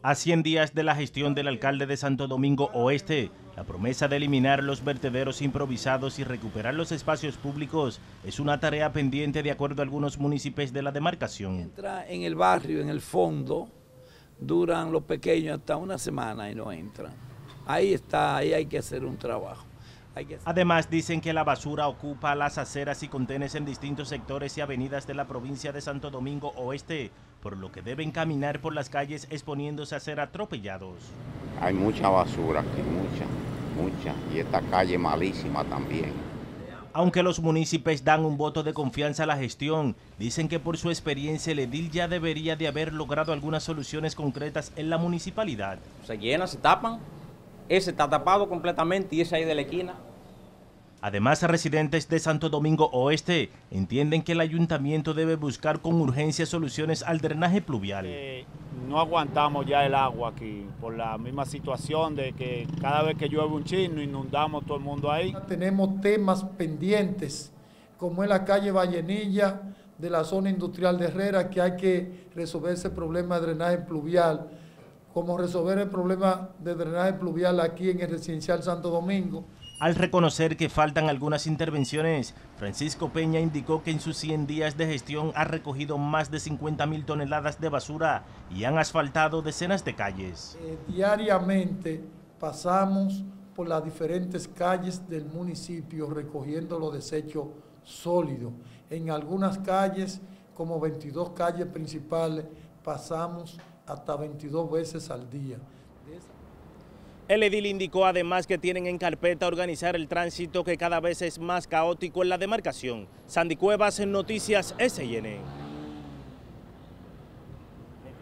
A 100 días de la gestión del alcalde de Santo Domingo Oeste, la promesa de eliminar los vertederos improvisados y recuperar los espacios públicos es una tarea pendiente de acuerdo a algunos municipios de la demarcación. Entra en el barrio, en el fondo, duran los pequeños hasta una semana y no entran. Ahí está, ahí hay que hacer un trabajo. Además, dicen que la basura ocupa las aceras y contenes en distintos sectores y avenidas de la provincia de Santo Domingo Oeste, por lo que deben caminar por las calles exponiéndose a ser atropellados. Hay mucha basura aquí, mucha, y esta calle malísima también. Aunque los municipios dan un voto de confianza a la gestión, dicen que por su experiencia el edil ya debería de haber logrado algunas soluciones concretas en la municipalidad. Se llenan, se tapan, ese está tapado completamente y ese ahí de la esquina. Además, residentes de Santo Domingo Oeste entienden que el ayuntamiento debe buscar con urgencia soluciones al drenaje pluvial. No aguantamos ya el agua aquí por la misma situación de que cada vez que llueve un chin inundamos todo el mundo ahí. Tenemos temas pendientes como es la calle Vallenilla de la zona industrial de Herrera, que hay que resolver ese problema de drenaje pluvial, como resolver el problema de drenaje pluvial aquí en el residencial Santo Domingo. Al reconocer que faltan algunas intervenciones, Francisco Peña indicó que en sus 100 días de gestión ha recogido más de 50.000 toneladas de basura y han asfaltado decenas de calles. Diariamente pasamos por las diferentes calles del municipio recogiendo los desechos sólidos. En algunas calles, como 22 calles principales, pasamos hasta 22 veces al día. El edil indicó además que tienen en carpeta organizar el tránsito que cada vez es más caótico en la demarcación. Sandy Cuevas, en Noticias SN.